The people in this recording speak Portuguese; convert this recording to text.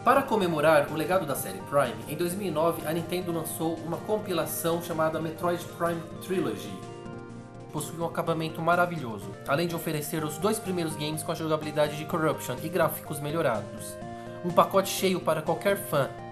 Para comemorar o legado da série Prime, em 2009 a Nintendo lançou uma compilação chamada Metroid Prime Trilogy. Possui um acabamento maravilhoso, além de oferecer os 2 primeiros games com a jogabilidade de Corruption e gráficos melhorados. Um pacote cheio para qualquer fã